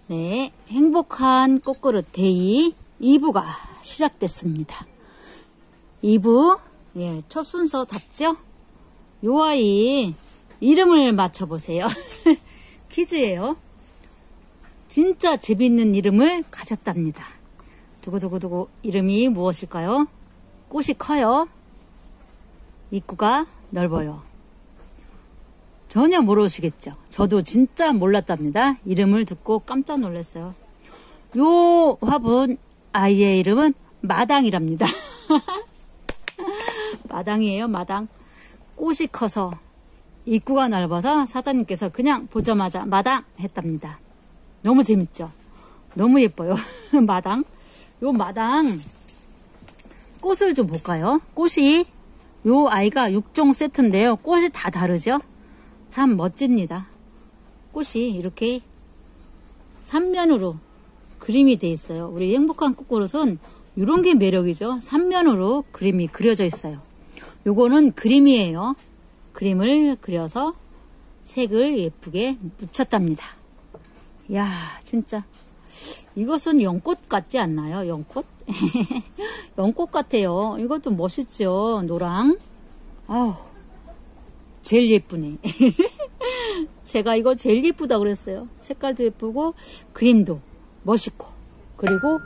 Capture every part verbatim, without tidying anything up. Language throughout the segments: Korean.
네, 행복한 꽃그릇 데이 이 부가 시작됐습니다. 이 부, 예, 첫 순서답죠? 요 아이 이름을 맞춰보세요. 퀴즈예요. 진짜 재밌는 이름을 가졌답니다. 두구두구두구 이름이 무엇일까요? 꽃이 커요. 입구가 넓어요. 전혀 모르시겠죠? 저도 진짜 몰랐답니다. 이름을 듣고 깜짝 놀랐어요. 요 화분 아이의 이름은 마당이랍니다. 마당이에요, 마당. 꽃이 커서 입구가 넓어서 사장님께서 그냥 보자마자 마당 했답니다. 너무 재밌죠? 너무 예뻐요. 마당. 요 마당 꽃을 좀 볼까요? 꽃이 요 아이가 육 종 세트인데요. 꽃이 다 다르죠? 참 멋집니다. 꽃이 이렇게 삼면으로 그림이 돼 있어요. 우리 행복한 꽃그릇은 이런 게 매력이죠. 삼면으로 그림이 그려져 있어요. 요거는 그림이에요. 그림을 그려서 색을 예쁘게 묻혔답니다. 이야, 진짜 이것은 연꽃 같지 않나요? 연꽃? 연꽃 같아요. 이것도 멋있죠. 노랑. 아우, 제일 예쁘네. 제가 이거 제일 예쁘다 그랬어요. 색깔도 예쁘고 그림도 멋있고, 그리고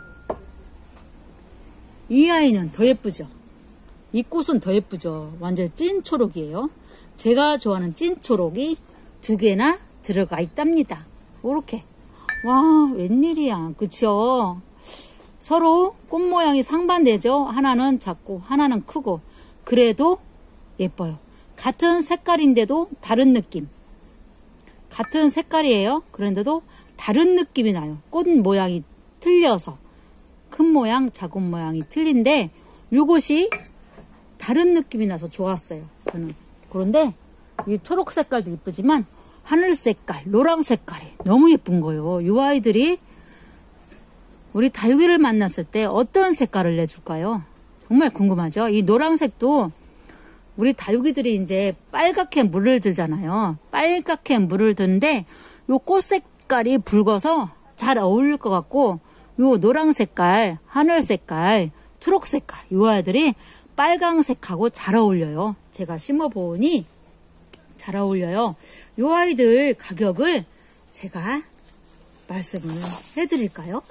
이 아이는 더 예쁘죠. 이 꽃은 더 예쁘죠. 완전 찐 초록이에요. 제가 좋아하는 찐 초록이 두 개나 들어가 있답니다. 이렇게. 와, 웬일이야. 그쵸? 서로 꽃 모양이 상반되죠. 하나는 작고 하나는 크고, 그래도 예뻐요. 같은 색깔인데도 다른 느낌. 같은 색깔이에요. 그런데도 다른 느낌이 나요. 꽃 모양이 틀려서. 큰 모양, 작은 모양이 틀린데 요것이 다른 느낌이 나서 좋았어요. 저는. 그런데 이 초록 색깔도 예쁘지만 하늘 색깔, 노랑 색깔이 너무 예쁜 거예요. 이 아이들이 우리 다육이를 만났을 때 어떤 색깔을 내줄까요? 정말 궁금하죠? 이 노란색도 우리 다육이들이 이제 빨갛게 물을 들잖아요. 빨갛게 물을 드는데 요 꽃 색깔이 붉어서 잘 어울릴 것 같고, 요 노랑 색깔, 하늘 색깔, 초록 색깔, 요 아이들이 빨강색하고 잘 어울려요. 제가 심어보니 잘 어울려요. 요 아이들 가격을 제가 말씀을 해드릴까요?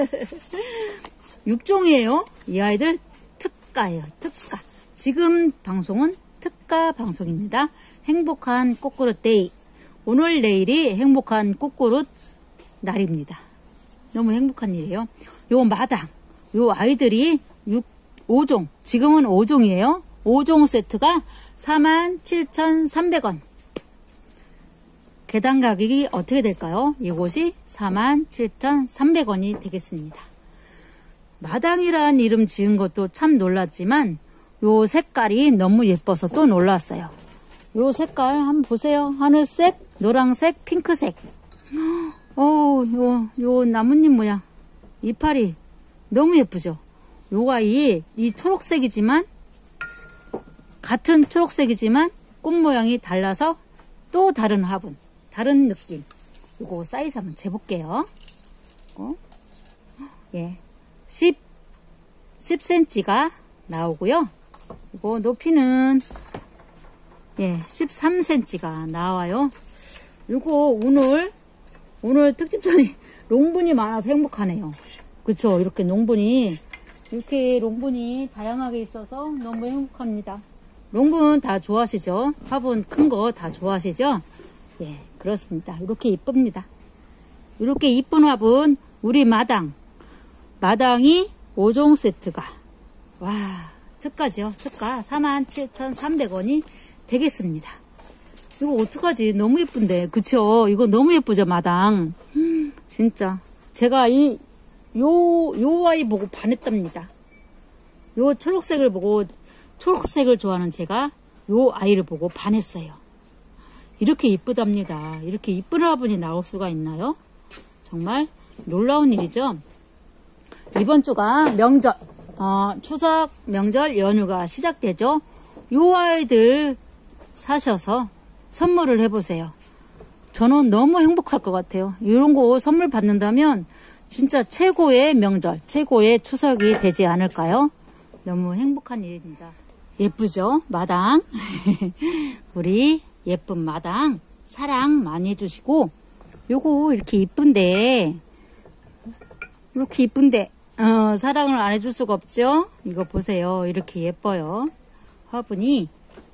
육 종이에요. 이 아이들 특가예요. 특가. 지금 방송은 특가 방송입니다. 행복한 꽃그릇 데이. 오늘 내일이 행복한 꽃그릇 날입니다. 너무 행복한 일이에요. 요 마당, 요 아이들이 육, 오 종, 지금은 오 종이에요. 오 종 세트가 사만 칠천삼백 원. 계단 가격이 어떻게 될까요? 이곳이 사만 칠천삼백 원이 되겠습니다. 마당이란 이름 지은 것도 참 놀랐지만 요 색깔이 너무 예뻐서 또 놀랐어요. 요 색깔 한번 보세요. 하늘색, 노란색, 핑크색. 어, 요, 요 나뭇잎 모양. 이파리 너무 예쁘죠? 요 아이, 이 초록색이지만, 같은 초록색이지만 꽃 모양이 달라서 또 다른 화분, 다른 느낌. 요거 사이즈 한번 재볼게요. 어? 예. 십, 십 센티미터가 나오고요. 이거 높이는 예, 십삼 센티미터가 나와요. 이거 오늘 오늘 특집전이 롱분이 많아서 행복하네요. 그쵸? 이렇게 롱분이 이렇게 롱분이 다양하게 있어서 너무 행복합니다. 롱분 다 좋아하시죠? 화분 큰 거 다 좋아하시죠? 예, 그렇습니다. 이렇게 이쁩니다. 이렇게 이쁜 화분 우리 마당 마당이 오 종 세트가 와, 특가죠. 특가 사만 칠천삼백 원이 되겠습니다. 이거 어떡하지? 너무 예쁜데. 그쵸? 이거 너무 예쁘죠, 마당. 음, 진짜. 제가 이, 요, 요 아이 보고 반했답니다. 요 초록색을 보고, 초록색을 좋아하는 제가 요 아이를 보고 반했어요. 이렇게 이쁘답니다. 이렇게 이쁜 화분이 나올 수가 있나요? 정말 놀라운 일이죠? 이번 주가 명절, 어, 추석 명절 연휴가 시작되죠. 요 아이들 사셔서 선물을 해보세요. 저는 너무 행복할 것 같아요. 이런 거 선물 받는다면 진짜 최고의 명절, 최고의 추석이 되지 않을까요? 너무 행복한 일입니다. 예쁘죠? 마당. 우리 예쁜 마당 사랑 많이 해주시고, 요거 이렇게 이쁜데, 이렇게 이쁜데, 어, 사랑을 안 해줄 수가 없죠? 이거 보세요. 이렇게 예뻐요. 화분이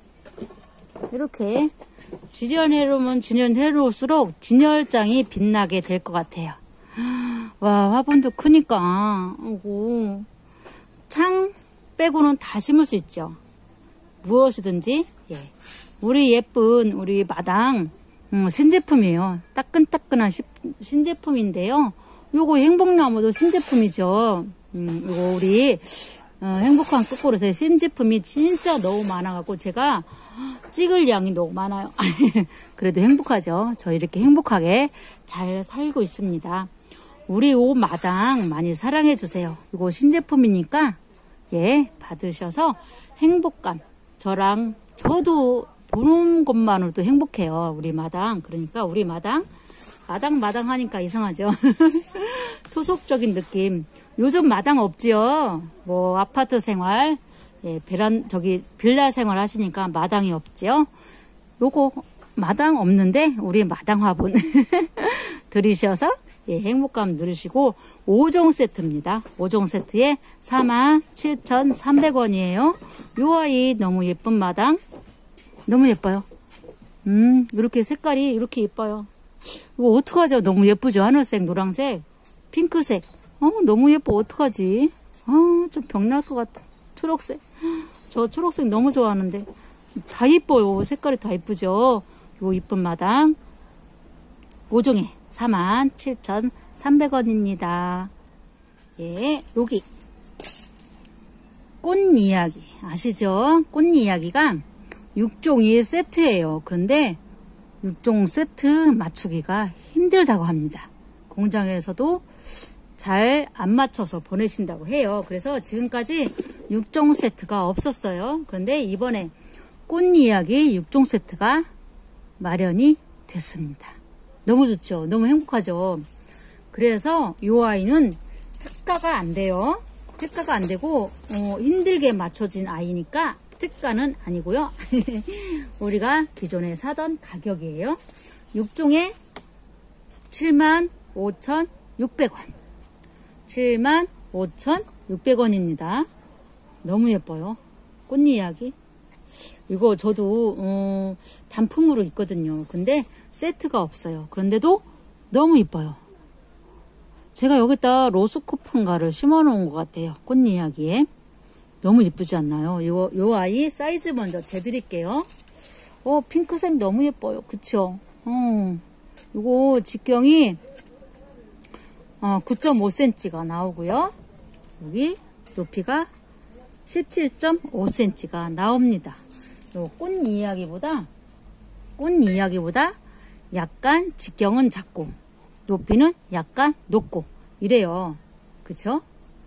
이렇게 진열해놓으면 진열해놓을수록 진열장이 빛나게 될 것 같아요. 와, 화분도 크니까. 오고, 창 빼고는 다 심을 수 있죠. 무엇이든지. 예. 우리 예쁜 우리 마당 음, 신제품이에요. 따끈따끈한 시, 신제품인데요. 요거 행복나무도 신제품이죠. 음, 요거 우리 어, 행복한 끝그릇에 신제품이 진짜 너무 많아갖고 제가 찍을 양이 너무 많아요. 그래도 행복하죠. 저 이렇게 행복하게 잘 살고 있습니다. 우리 오 마당 많이 사랑해 주세요. 이거 신제품이니까 예 받으셔서 행복감, 저랑 저도 보는 것만으로도 행복해요. 우리 마당. 그러니까 우리 마당 마당 마당 하니까 이상하죠. 토속적인 느낌. 요즘 마당 없지요. 뭐 아파트 생활, 예, 베란 저기 빌라 생활 하시니까 마당이 없지요. 요거 마당 없는데 우리 마당 화분 들이셔서 예, 행복감 누리시고 오 종 세트입니다. 오 종 세트에 사만 칠천삼백 원이에요. 요 아이 너무 예쁜 마당. 너무 예뻐요. 음, 이렇게 색깔이 이렇게 예뻐요. 이거 어떡하죠? 너무 예쁘죠? 하늘색, 노란색, 핑크색. 어, 너무 예뻐. 어떡하지? 아, 좀 병날 것 같아. 초록색. 저 초록색 너무 좋아하는데. 다 예뻐요. 색깔이 다 예쁘죠? 요 이쁜 마당. 오 종에 사만 칠천삼백 원입니다. 예, 여기. 꽃 이야기. 아시죠? 꽃 이야기가 육 종이 세트예요. 그런데 육 종 세트 맞추기가 힘들다고 합니다. 공장에서도 잘 안 맞춰서 보내신다고 해요. 그래서 지금까지 육 종 세트가 없었어요. 그런데 이번에 꽃 이야기 육 종 세트가 마련이 됐습니다. 너무 좋죠? 너무 행복하죠? 그래서 이 아이는 특가가 안 돼요. 특가가 안 되고 어, 힘들게 맞춰진 아이니까 특가는 아니고요. 우리가 기존에 사던 가격이에요. 육 종에 칠만 오천육백 원. 칠만 오천육백 원입니다. 너무 예뻐요. 꽃 이야기. 이거 저도 어, 단품으로 있거든요. 근데 세트가 없어요. 그런데도 너무 예뻐요. 제가 여기다 로스코프인가를 심어 놓은 것 같아요. 꽃 이야기에. 너무 예쁘지 않나요? 요, 요 아이 사이즈 먼저 재드릴게요. 어, 핑크색 너무 예뻐요. 그쵸? 어, 요거 직경이 어, 구 점 오 센티미터가 나오고요. 여기 높이가 십칠 점 오 센티미터가 나옵니다. 요 꽃 이야기보다 꽃 이야기보다 약간 직경은 작고 높이는 약간 높고 이래요. 그쵸?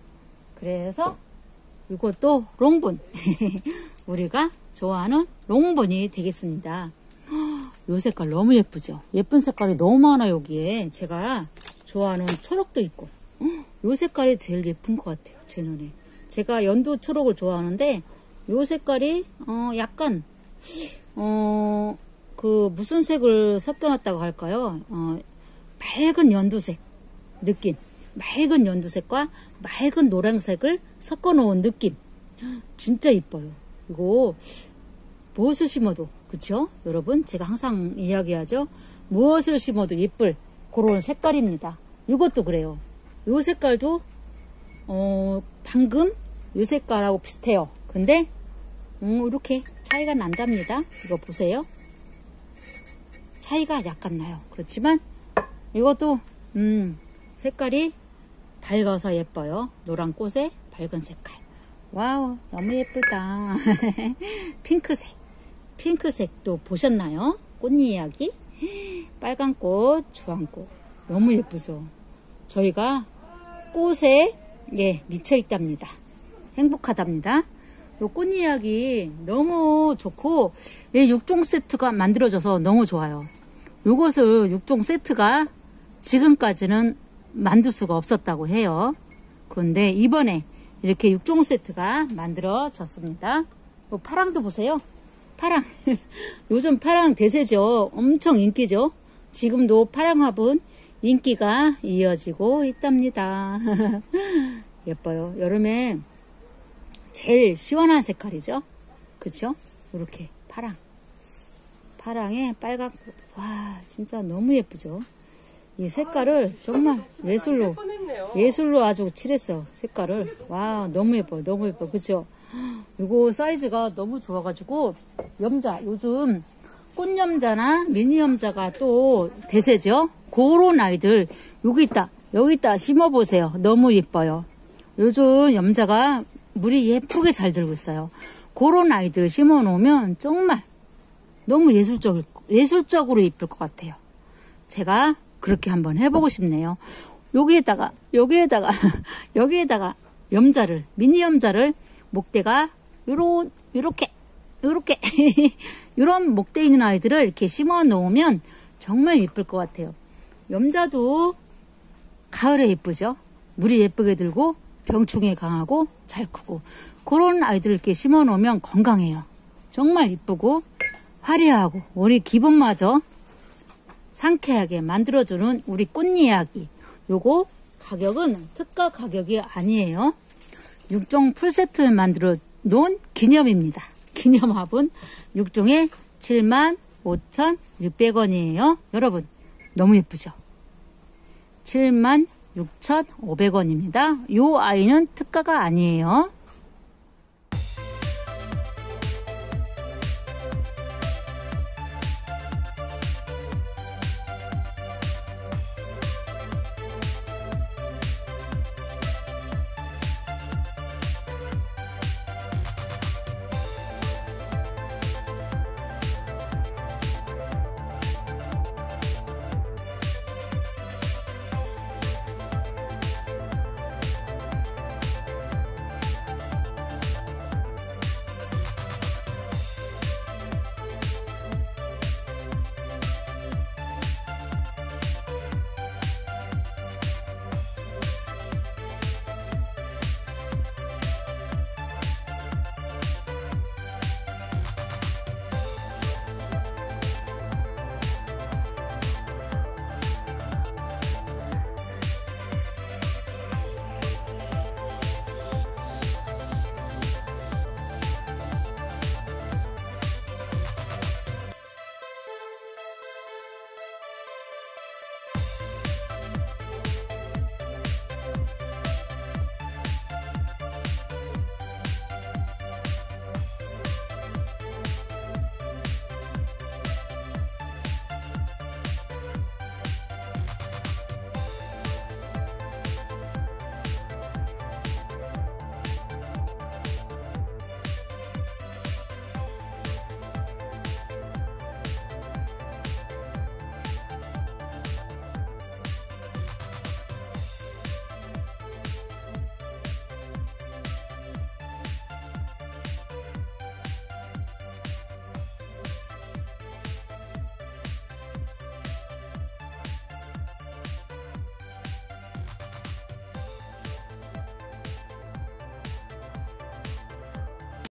그래서 이것도 롱분 우리가 좋아하는 롱분이 되겠습니다. 이 색깔 너무 예쁘죠? 예쁜 색깔이 너무 많아. 여기에 제가 좋아하는 초록도 있고 이 색깔이 제일 예쁜 것 같아요. 제 눈에. 제가 연두 초록을 좋아하는데 이 색깔이 어 약간 어 그 무슨 색을 섞여놨다고 할까요? 어 밝은 연두색 느낌, 맑은 연두색과 맑은 노란색을 섞어 놓은 느낌. 진짜 이뻐요. 이거 무엇을 심어도, 그쵸? 여러분, 제가 항상 이야기하죠. 무엇을 심어도 예쁠 그런 색깔입니다. 이것도 그래요. 이 색깔도 어 방금 이 색깔하고 비슷해요. 근데 음, 이렇게 차이가 난답니다. 이거 보세요. 차이가 약간 나요. 그렇지만 이것도 음, 색깔이 밝아서 예뻐요. 노란 꽃에 밝은 색깔. 와우, 너무 예쁘다. 핑크색. 핑크색도 보셨나요? 꽃 이야기. 빨간 꽃, 주황 꽃. 너무 예쁘죠? 저희가 꽃에 예, 미쳐 있답니다. 행복하답니다. 요 꽃 이야기 너무 좋고 예, 육 종 세트가 만들어져서 너무 좋아요. 요것을 육 종 세트가 지금까지는 만들 수가 없었다고 해요. 그런데 이번에 이렇게 육 종 세트가 만들어졌습니다. 뭐 파랑도 보세요. 파랑. 요즘 파랑 대세죠. 엄청 인기죠. 지금도 파랑화분 인기가 이어지고 있답니다. 예뻐요. 여름에 제일 시원한 색깔이죠. 그쵸? 이렇게 파랑. 파랑에 빨갛고, 와, 진짜 너무 예쁘죠? 이 색깔을 정말 예술로, 예술로 아주 칠했어요. 색깔을. 와, 너무 예뻐요. 너무 예뻐요. 그쵸? 이거 사이즈가 너무 좋아가지고, 염자, 요즘 꽃염자나 미니염자가 또 대세죠? 그런 아이들, 여기 있다, 여기 있다 심어보세요. 너무 예뻐요. 요즘 염자가 물이 예쁘게 잘 들고 있어요. 그런 아이들 심어 놓으면 정말 너무 예술적, 예술적으로 예쁠 것 같아요. 제가 그렇게 한번 해보고 싶네요. 여기에다가, 여기에다가, 여기에다가 염자를, 미니 염자를 목대가 요런, 요렇게, 요렇게, 요런 목대 있는 아이들을 이렇게 심어 놓으면 정말 예쁠 것 같아요. 염자도 가을에 예쁘죠? 물이 예쁘게 들고 병충해 강하고 잘 크고 그런 아이들을 이렇게 심어 놓으면 건강해요. 정말 예쁘고 화려하고 우리 기분마저 상쾌하게 만들어주는 우리 꽃 이야기. 요거 가격은 특가 가격이 아니에요. 육 종 풀세트를 만들어 놓은 기념입니다. 기념 화분 육 종에 칠만 오천육백 원이에요. 여러분 너무 예쁘죠? 칠만 육천오백 원입니다. 요 아이는 특가가 아니에요.